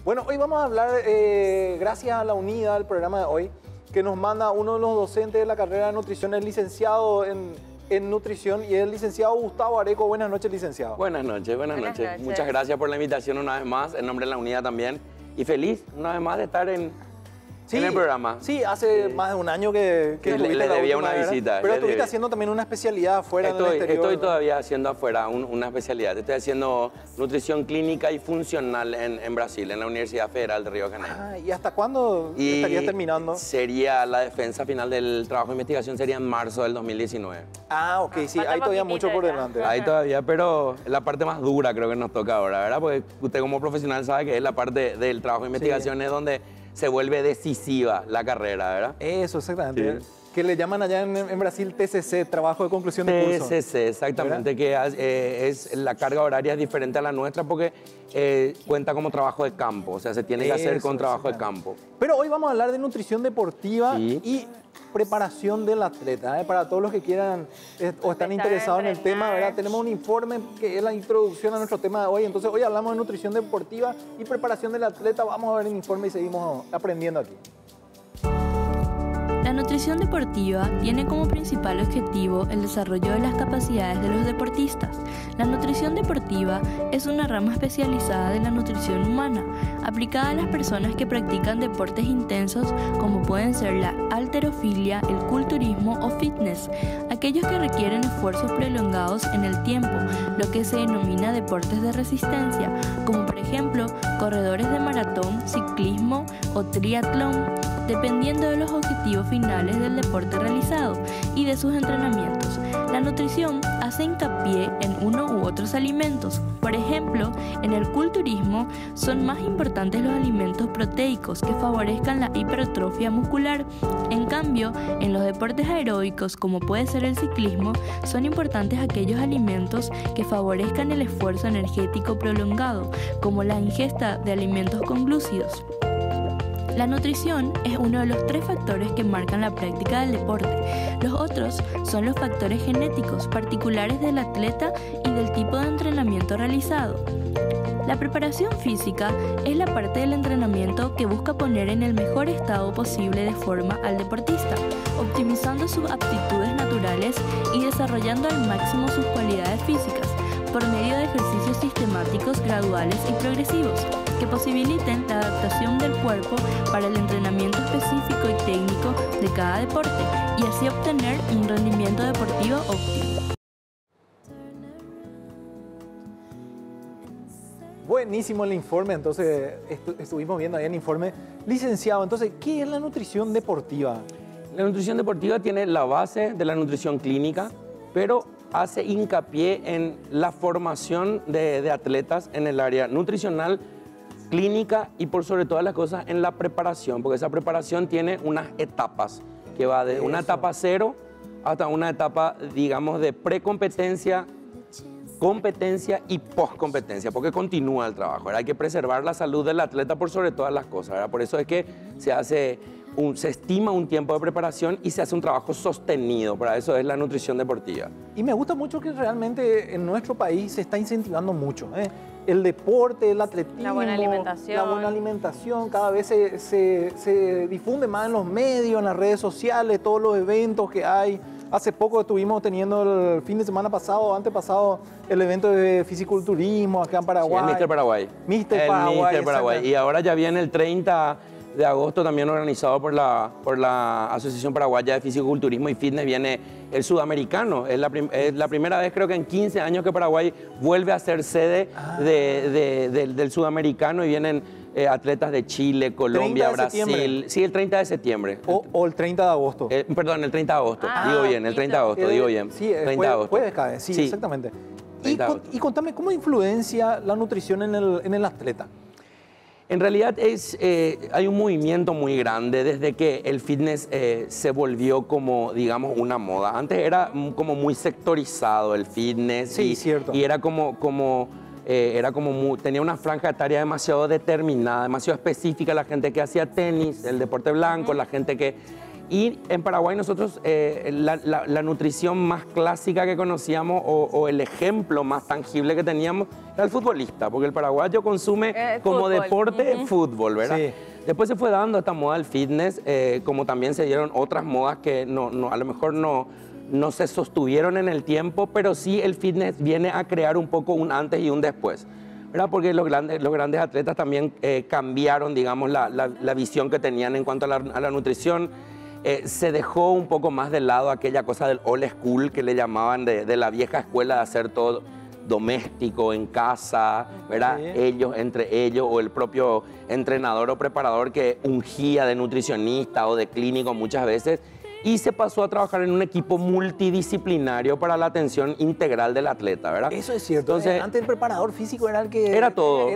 Bueno, hoy vamos a hablar, gracias a la unidad del programa de hoy, que nos manda uno de los docentes de la carrera de nutrición, es licenciado en nutrición y es el licenciado Gustavo Areco. Buenas noches, licenciado. Buenas noches. Muchas gracias por la invitación una vez más, en nombre de la unidad también. Y feliz una vez más de estar en el programa. Sí, hace más de un año que le debía una visita. Pero estuviste haciendo también una especialidad afuera del exterior. Estoy todavía haciendo afuera una especialidad. Estoy haciendo nutrición clínica y funcional en Brasil, en la Universidad Federal de Río de Janeiro. Ah, ¿y hasta cuándo estarías terminando? Sería la defensa final del trabajo de investigación, sería en marzo del 2019. Ah, ok, sí, hay todavía mucho por delante. Hay todavía, pero es la parte más dura creo que nos toca ahora, ¿verdad? Porque usted como profesional sabe que es la parte del trabajo de investigación, es donde se vuelve decisiva la carrera, ¿verdad? Eso, exactamente. Sí. Que le llaman allá en Brasil TCC, trabajo de conclusión de curso. TCC, exactamente, ¿verdad? Que la carga horaria es diferente a la nuestra porque cuenta como trabajo de campo, o sea, se tiene que hacer con trabajo de campo. Pero hoy vamos a hablar de nutrición deportiva y preparación del atleta, para todos los que quieran o están interesados en el tema, ¿verdad? Tenemos un informe que es la introducción a nuestro tema de hoy. Entonces, hoy hablamos de nutrición deportiva y preparación del atleta. Vamos a ver el informe y seguimos aprendiendo aquí. La nutrición deportiva tiene como principal objetivo el desarrollo de las capacidades de los deportistas. La nutrición deportiva es una rama especializada de la nutrición humana, aplicada a las personas que practican deportes intensos como pueden ser la halterofilia, el culturismo o fitness, aquellos que requieren esfuerzos prolongados en el tiempo, lo que se denomina deportes de resistencia, como por ejemplo corredores de maratón, ciclismo o triatlón, dependiendo de los objetivos finales del deporte realizado y de sus entrenamientos. La nutrición hace hincapié en uno u otros alimentos. Por ejemplo, en el culturismo son más importantes los alimentos proteicos que favorezcan la hipertrofia muscular. En cambio, en los deportes aeróbicos, como puede ser el ciclismo, son importantes aquellos alimentos que favorezcan el esfuerzo energético prolongado, como la ingesta de alimentos con glúcidos. La nutrición es uno de los 3 factores que marcan la práctica del deporte. Los otros son los factores genéticos particulares del atleta y del tipo de entrenamiento realizado. La preparación física es la parte del entrenamiento que busca poner en el mejor estado posible de forma al deportista, optimizando sus aptitudes naturales y desarrollando al máximo sus cualidades físicas por medio de ejercicios sistemáticos, graduales y progresivos, que posibiliten la adaptación del cuerpo para el entrenamiento específico y técnico de cada deporte y así obtener un rendimiento deportivo óptimo. Buenísimo el informe, entonces estuvimos viendo ahí el informe. Licenciado, entonces, ¿qué es la nutrición deportiva? La nutrición deportiva tiene la base de la nutrición clínica, pero hace hincapié en la formación de atletas en el área nutricional, clínica y por sobre todas las cosas en la preparación, porque esa preparación tiene unas etapas, que va de una etapa 0 hasta una etapa, digamos, de precompetencia, competencia y postcompetencia, porque continúa el trabajo, ¿verdad? Hay que preservar la salud del atleta por sobre todas las cosas, ¿verdad? Por eso es que se estima un tiempo de preparación y se hace un trabajo sostenido, para eso es la nutrición deportiva. Y me gusta mucho que realmente en nuestro país se está incentivando mucho, el deporte, el atletismo, la buena alimentación, cada vez se difunde más en los medios, en las redes sociales, todos los eventos que hay. Hace poco estuvimos teniendo el fin de semana pasado, antepasado, el evento de fisiculturismo acá en Paraguay. Sí, el Mister Paraguay. Mister Paraguay. Y ahora ya viene el 30 de agosto, también organizado por la Asociación Paraguaya de Fisiculturismo y Fitness, viene el sudamericano. Es la primera vez, creo que en 15 años, que Paraguay vuelve a ser sede del sudamericano y vienen atletas de Chile, Colombia, Brasil. Sí, el 30 de septiembre. O el 30 de agosto. Perdón, el 30 de agosto. Digo bien, el 30 de agosto, digo bien. Sí, 30 de agosto. Jueves cae, sí, exactamente. Y contame, ¿cómo influencia la nutrición en el atleta? En realidad hay un movimiento muy grande desde que el fitness se volvió como, digamos, una moda. Antes era como muy sectorizado el fitness. Sí, cierto. Y era tenía una franja etaria demasiado determinada, demasiado específica. La gente que hacía tenis, el deporte blanco, la gente que Y en Paraguay nosotros la nutrición más clásica que conocíamos o el ejemplo más tangible que teníamos era el futbolista, porque el paraguayo consume como fútbol. Deporte fútbol, ¿verdad? Sí. Después se fue dando esta moda del fitness, como también se dieron otras modas que a lo mejor no se sostuvieron en el tiempo, pero sí el fitness viene a crear un poco un antes y un después, ¿verdad? Porque los grandes atletas también cambiaron, digamos, la visión que tenían en cuanto a la nutrición. Se dejó un poco más de lado aquella cosa del old school que le llamaban de la vieja escuela de hacer todo doméstico, en casa, ¿verdad? Sí. Ellos, entre ellos, o el propio entrenador o preparador que ungía de nutricionista o de clínico muchas veces, y se pasó a trabajar en un equipo multidisciplinario para la atención integral del atleta, ¿verdad? Eso es cierto. Entonces, antes el preparador físico era el que... Era todo.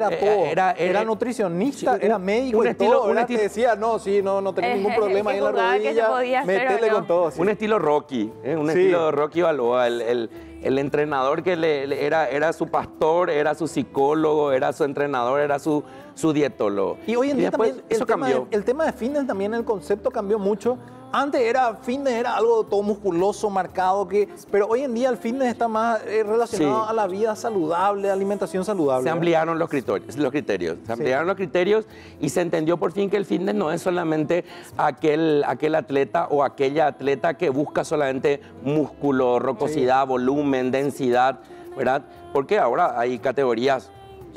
Era nutricionista, sí, era médico y todo. Te decía, no tenés ningún problema ahí en la rodilla, métele con todo. Sí. Un estilo Rocky, un estilo Rocky Balboa, el entrenador que era su pastor, era su psicólogo, era su entrenador, era su dietólogo. Y hoy en día también el tema de fitness también, el concepto cambió mucho. Antes fitness era algo todo musculoso, marcado, pero hoy en día el fitness está más relacionado a la vida saludable, alimentación saludable. Se ampliaron los criterios. Se ampliaron los criterios y se entendió por fin que el fitness no es solamente aquel atleta o aquella atleta que busca solamente músculo, rocosidad, volumen, densidad, ¿verdad? Porque ahora hay categorías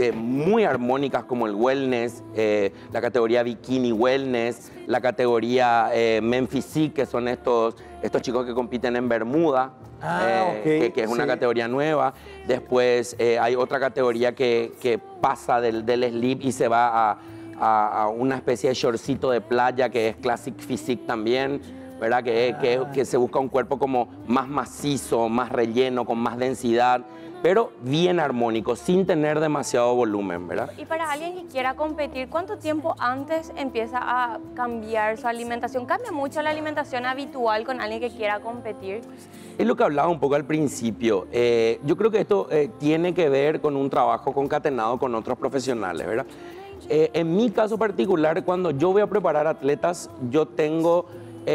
muy armónicas como el wellness, la categoría bikini wellness, la categoría men physique, que son estos chicos que compiten en Bermuda, que es una categoría nueva. Después hay otra categoría que pasa del slip y se va a una especie de shortcito de playa que es classic physique también, ¿verdad? Que se busca un cuerpo como más macizo, más relleno, con más densidad, pero bien armónico, sin tener demasiado volumen, ¿verdad? Y para alguien que quiera competir, ¿cuánto tiempo antes empieza a cambiar su alimentación? ¿Cambia mucho la alimentación habitual con alguien que quiera competir? Es lo que hablaba un poco al principio. Yo creo que esto tiene que ver con un trabajo concatenado con otros profesionales, ¿verdad? En mi caso particular, cuando yo voy a preparar atletas, yo tengo...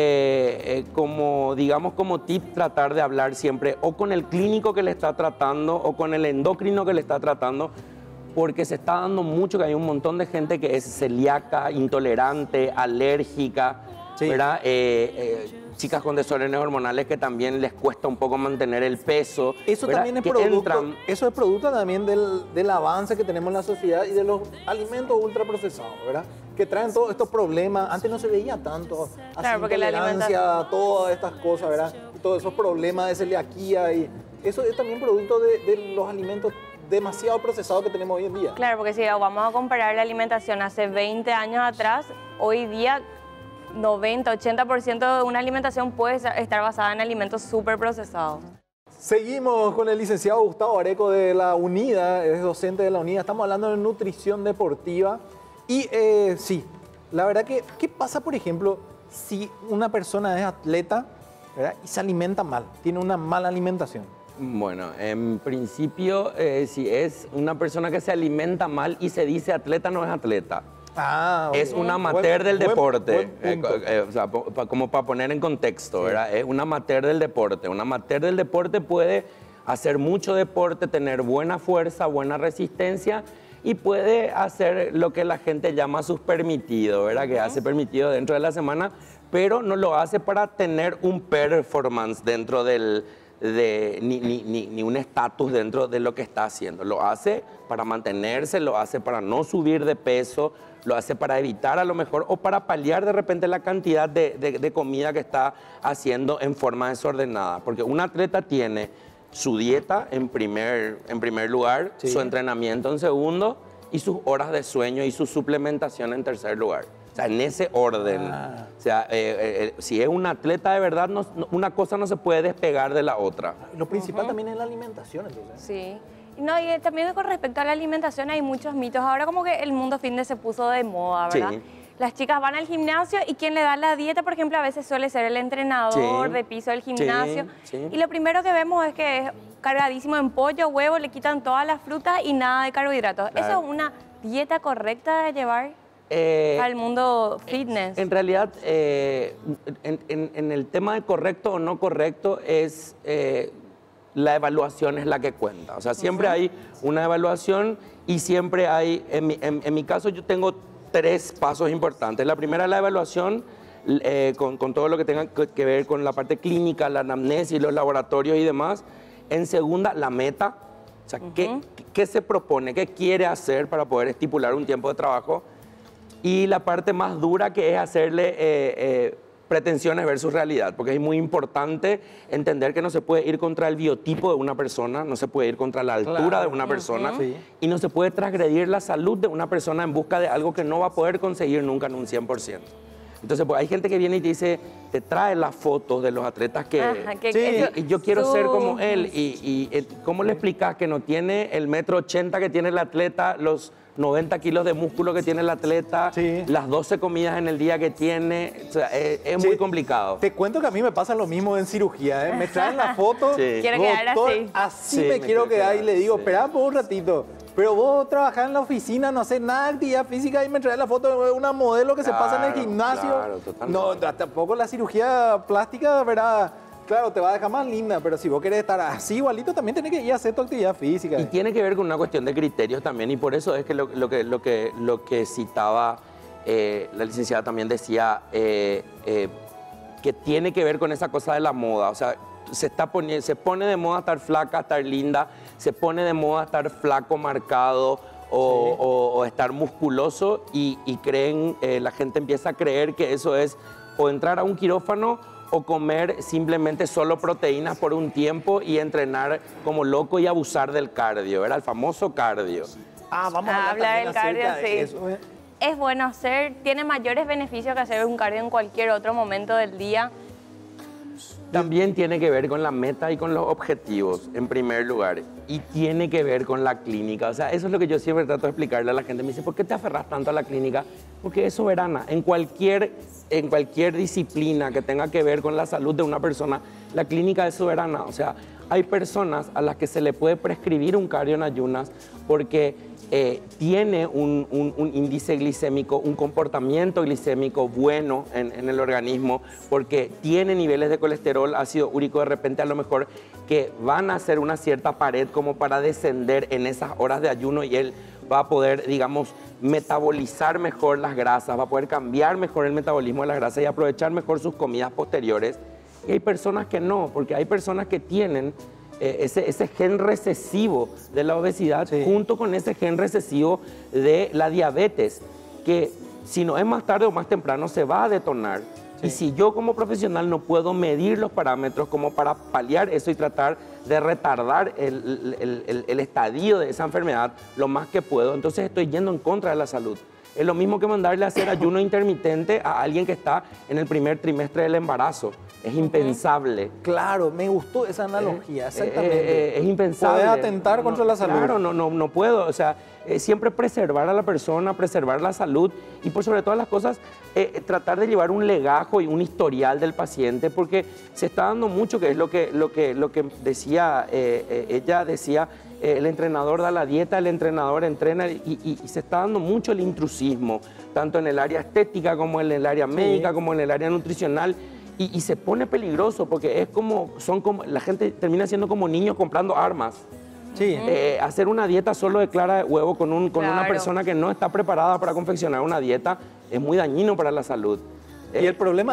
como tip, tratar de hablar siempre o con el clínico que le está tratando o con el endocrino que le está tratando, porque se está dando mucho que hay un montón de gente que es celíaca, intolerante, alérgica, ¿verdad? Chicas con desórdenes hormonales que también les cuesta un poco mantener el peso. Eso ¿verdad? También es producto también del avance que tenemos en la sociedad y de los alimentos ultraprocesados, ¿verdad? Que traen todos estos problemas. Antes no se veía tanto, claro, porque intolerancia, todas estas cosas, ¿verdad? Y todos esos problemas de celiaquía, y eso es también producto de los alimentos demasiado procesados que tenemos hoy en día. Claro, porque si vamos a comparar la alimentación hace 20 años atrás, hoy día 90-80% de una alimentación puede estar basada en alimentos súper procesados. Seguimos con el licenciado Gustavo Areco de la UNIDA, es docente de la UNIDA. Estamos hablando de nutrición deportiva. Y sí, la verdad que, ¿qué pasa, por ejemplo, si una persona es atleta, ¿verdad? Y se alimenta mal, tiene una mala alimentación? Bueno, en principio, si es una persona que se alimenta mal y se dice atleta, no es atleta. Es un amateur del deporte, o sea, como para poner en contexto, ¿verdad? Es un amateur del deporte. Un amateur del deporte puede hacer mucho deporte, tener buena fuerza, buena resistencia, y puede hacer lo que la gente llama sus permitidos, ¿verdad? Que hace permitido dentro de la semana, pero no lo hace para tener un performance dentro ni un estatus dentro de lo que está haciendo. Lo hace para mantenerse, lo hace para no subir de peso, lo hace para evitar a lo mejor o para paliar de repente la cantidad de comida que está haciendo en forma desordenada. Porque un atleta tiene su dieta en primer lugar, su entrenamiento en segundo y sus horas de sueño y su suplementación en tercer lugar. O sea, en ese orden. O sea, si es un atleta de verdad, una cosa no se puede despegar de la otra. Lo principal también es la alimentación, entonces. Sí. No, y también con respecto a la alimentación hay muchos mitos. Ahora como que el mundo fitness se puso de moda, ¿verdad? Sí. Las chicas van al gimnasio y quien le da la dieta, por ejemplo, a veces suele ser el entrenador de piso del gimnasio. Y lo primero que vemos es que es cargadísimo en pollo, huevo, le quitan todas las frutas y nada de carbohidratos. ¿Eso es una dieta correcta de llevar? al mundo fitness? En realidad, en el tema de correcto o no correcto, es la evaluación es la que cuenta. O sea, siempre hay una evaluación y siempre hay, en mi caso yo tengo 3 pasos importantes. La primera es la evaluación, con todo lo que tenga que ver con la parte clínica, la anamnesis, los laboratorios y demás. En segunda, la meta. O sea, ¿qué se propone? ¿Qué quiere hacer para poder estipular un tiempo de trabajo? Y la parte más dura, que es hacerle pretensiones versus realidad, porque es muy importante entender que no se puede ir contra el biotipo de una persona, no se puede ir contra la altura de una persona y no se puede transgredir la salud de una persona en busca de algo que no va a poder conseguir nunca en un 100%. Entonces, pues, hay gente que viene y te dice, te trae las fotos de los atletas y yo quiero ser como él. Y ¿cómo le explicas que no tiene el 1,80 m que tiene el atleta, los 90 kilos de músculo que tiene el atleta, las 12 comidas en el día que tiene? O sea, es muy complicado. Te cuento que a mí me pasa lo mismo en cirugía, ¿eh? Me traen la foto, quiero quedar así me quiero quedar y le digo, espera por un ratito. Pero vos trabajás en la oficina, no haces nada de actividad física y me traes la foto de una modelo que se pasa en el gimnasio. No, tampoco la cirugía plástica, ¿verdad? Claro, te va a dejar más linda, pero si vos querés estar así igualito, también tenés que ir a hacer tu actividad física. Y tiene que ver con una cuestión de criterios también, y por eso es que lo que citaba la licenciada también decía que tiene que ver con esa cosa de la moda. O sea, se pone de moda estar flaca, estar linda, se pone de moda estar flaco, marcado o estar musculoso y creen, la gente empieza a creer que eso es o entrar a un quirófano o comer simplemente solo proteínas por un tiempo y entrenar como loco y abusar del cardio, ¿verdad? El famoso cardio. Vamos a hablar del cardio, de eso, ¿eh? Es bueno hacer, tiene mayores beneficios que hacer un cardio en cualquier otro momento del día. También tiene que ver con la meta y con los objetivos, en primer lugar. Y tiene que ver con la clínica. O sea, eso es lo que yo siempre trato de explicarle a la gente. Me dice, ¿por qué te aferras tanto a la clínica? Porque es soberana. En cualquier disciplina que tenga que ver con la salud de una persona, la clínica es soberana. O sea, hay personas a las que se le puede prescribir un cardio en ayunas porque tiene un índice glicémico, un comportamiento glicémico bueno en el organismo, porque tiene niveles de colesterol, ácido úrico de repente a lo mejor que van a hacer una cierta pared como para descender en esas horas de ayuno y él va a poder, digamos, metabolizar mejor las grasas, va a poder cambiar mejor el metabolismo de las grasas y aprovechar mejor sus comidas posteriores. Y hay personas que no, porque hay personas que tienen ese gen recesivo de la obesidad junto con ese gen recesivo de la diabetes, que si no es más tarde o más temprano se va a detonar. Y si yo como profesional no puedo medir los parámetros como para paliar eso y tratar de retardar el estadio de esa enfermedad lo más que puedo, entonces estoy yendo en contra de la salud. Es lo mismo que mandarle a hacer ayuno intermitente a alguien que está en el primer trimestre del embarazo. Es impensable. Claro, me gustó esa analogía, exactamente. Es impensable. Poder atentar contra la salud. Claro, no puedo. O sea, siempre preservar a la persona, preservar la salud y por sobre todas las cosas, tratar de llevar un legajo y un historial del paciente, porque se está dando mucho, que es lo que decía, ella decía, el entrenador da la dieta, el entrenador entrena y se está dando mucho el intrusismo, tanto en el área estética como en el área médica, como en el área nutricional. Y se pone peligroso porque es como la gente termina siendo como niños comprando armas. Hacer una dieta solo de clara de huevo con una persona que no está preparada para confeccionar una dieta es muy dañino para la salud. Y el problema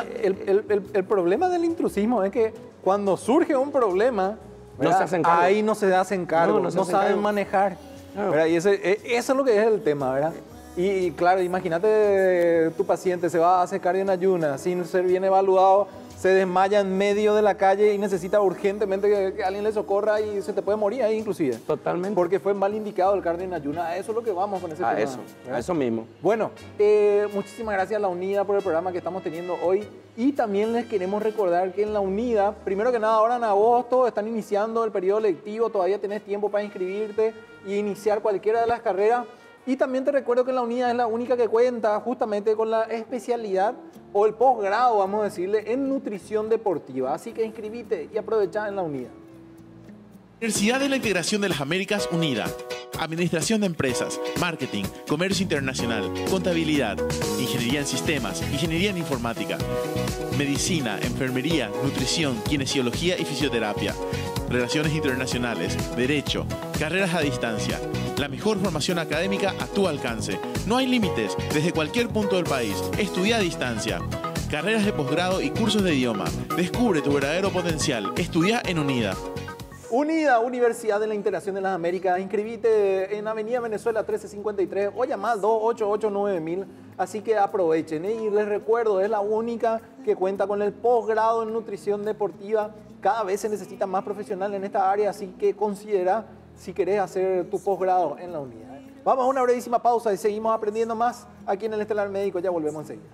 del intrusismo es que cuando surge un problema, no se hacen cargo. Ahí no se hacen cargo, no saben manejar. Claro. Y eso es lo que es el tema, ¿verdad? Y claro, imagínate tu paciente se va a hacer cardio en ayunas sin ser bien evaluado, se desmaya en medio de la calle y necesita urgentemente que alguien le socorra y se te puede morir ahí inclusive. Totalmente. Porque fue mal indicado el cardio en ayunas. A eso es lo que vamos con ese tema. A eso mismo. Bueno, muchísimas gracias a La Unida por el programa que estamos teniendo hoy. Y también les queremos recordar que en La Unida, primero que nada, ahora en agosto están iniciando el periodo lectivo, todavía tenés tiempo para inscribirte y iniciar cualquiera de las carreras. Y también te recuerdo que La Unida es la única que cuenta justamente con la especialidad o el posgrado, vamos a decirle, en nutrición deportiva. Así que inscribite y aprovecha en La Unida. Universidad de la Integración de las Américas Unida. administración de empresas, marketing, comercio internacional, contabilidad, ingeniería en sistemas, ingeniería en informática, medicina, enfermería, nutrición, kinesiología y fisioterapia, relaciones internacionales, derecho, carreras a distancia. La mejor formación académica a tu alcance. No hay límites, desde cualquier punto del país. Estudia a distancia. Carreras de posgrado y cursos de idioma. Descubre tu verdadero potencial. Estudia en UNIDA. UNIDA, Universidad de la Integración de las Américas. Inscribite en Avenida Venezuela 1353 o llama al 288-9000. Así que aprovechen. Y les recuerdo, es la única que cuenta con el posgrado en nutrición deportiva. Cada vez se necesita más profesional en esta área, así que considera si querés hacer tu posgrado en la UNIDA. Vamos a una brevísima pausa y seguimos aprendiendo más aquí en el Estelar Médico. Ya volvemos enseguida.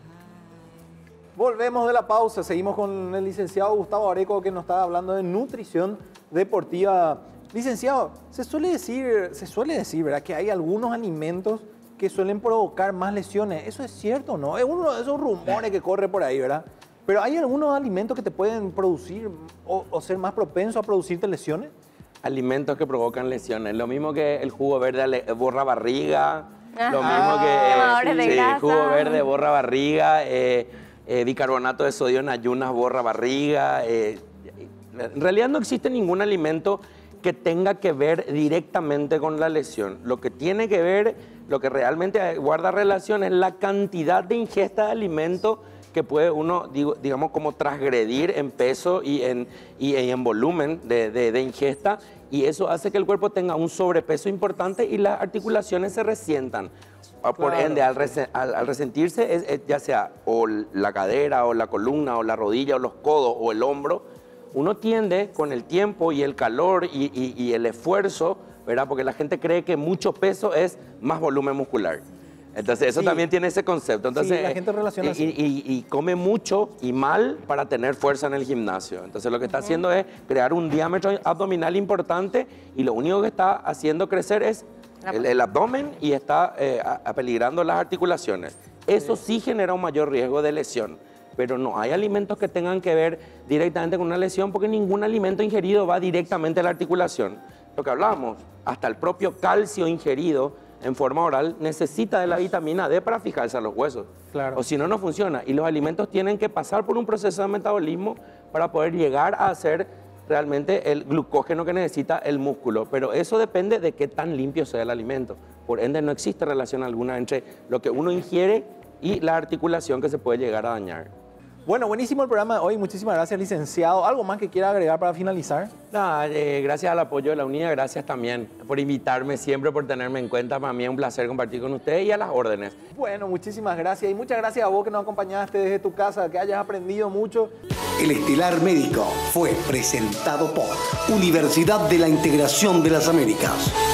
Volvemos de la pausa, seguimos con el licenciado Gustavo Areco, que nos está hablando de nutrición deportiva. Licenciado, se suele decir, ¿verdad?, que hay algunos alimentos que suelen provocar más lesiones. ¿Eso es cierto o no? Es uno de esos rumores que corre por ahí, ¿verdad? Pero ¿hay algunos alimentos que te pueden producir o ser más propensos a producirte lesiones? Alimentos que provocan lesiones. Lo mismo que el jugo verde borra barriga. Lo mismo que el jugo verde borra barriga. Bicarbonato de sodio en ayunas borra barriga. En realidad no existe ningún alimento que tenga que ver directamente con la lesión. Lo que tiene que ver, lo que realmente guarda relación es la cantidad de ingesta de alimento que puede uno, digamos, como transgredir en peso y en volumen de ingesta, y eso hace que el cuerpo tenga un sobrepeso importante y las articulaciones se resientan. Por ende, al resentirse, ya sea o la cadera, o la columna, o la rodilla, o los codos, o el hombro, uno tiende con el tiempo y el calor y el esfuerzo, ¿verdad? Porque la gente cree que mucho peso es más volumen muscular. Entonces, eso también tiene ese concepto. Entonces, la gente relaciona así. Y come mucho y mal para tener fuerza en el gimnasio. Entonces, lo que está haciendo es crear un diámetro abdominal importante, y lo único que está haciendo crecer es el abdomen, y está apeligrando las articulaciones. Eso sí genera un mayor riesgo de lesión. Pero no hay alimentos que tengan que ver directamente con una lesión, porque ningún alimento ingerido va directamente a la articulación. Lo que hablábamos, hasta el propio calcio ingerido en forma oral necesita de la vitamina D para fijarse a los huesos. Claro. O si no, no funciona. Y los alimentos tienen que pasar por un proceso de metabolismo para poder llegar a hacer realmente el glucógeno que necesita el músculo. Pero eso depende de qué tan limpio sea el alimento. Por ende, no existe relación alguna entre lo que uno ingiere y la articulación que se puede llegar a dañar. Bueno, buenísimo el programa de hoy. Muchísimas gracias, licenciado. ¿Algo más que quiera agregar para finalizar? Gracias al apoyo de la UNIDA, gracias también por invitarme, siempre por tenerme en cuenta. Para mí es un placer compartir con ustedes y a las órdenes. Bueno, muchísimas gracias. Y muchas gracias a vos que nos acompañaste desde tu casa, que hayas aprendido mucho. El Estelar Médico fue presentado por Universidad de la Integración de las Américas.